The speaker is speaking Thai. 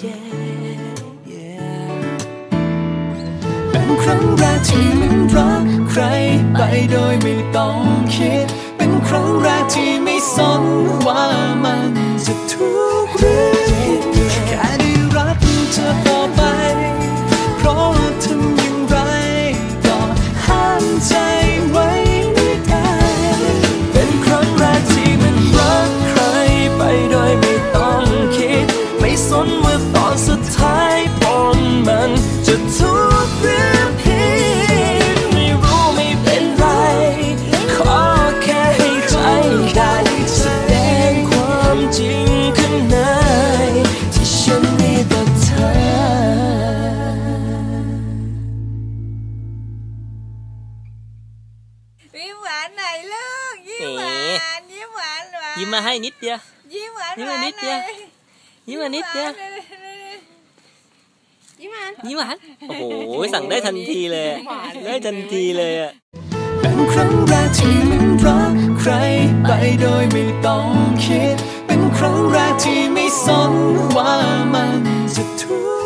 เป็นครั้งแรกที่มันรักใครไปโดยไม่ต้องคิดเป็นครั้งแรกที่ไม่สนว่ามันจะถูกหรือผิดแค่ได้รักเธอต่อไปเพราะทำอย่างไรก็ห้ามใจไว้ไม่ได้เป็นครั้งแรกที่มันรักใครไปโดยไม่ต้องคิดไม่สนว่าตอนสุดท้ายผลมันจะถูกหรือผิดไม่รู้ไม่เป็นไรขอแค่ให้ใจได้แสดงความจริงข้างในที่ฉันมีต่อเธอยิ้มหวานหน่อยลูกยิ้มหวานยิ้มหวานหวานยิ้มมาให้นิดเดียวยิ้มหวานยิ้มมานิดเดียวยิ้มมานิดเดียวยิ้มหวานยิ้มหวานโอ้โหสั่งได้ทันทีเลยได้ทันทีเลยอ่ะเป็นครั้งแรกที่มันรักใครไปโดยไม่ต้องคิดเป็นครั้งแรกที่ไม่สนว่ามันจะถูก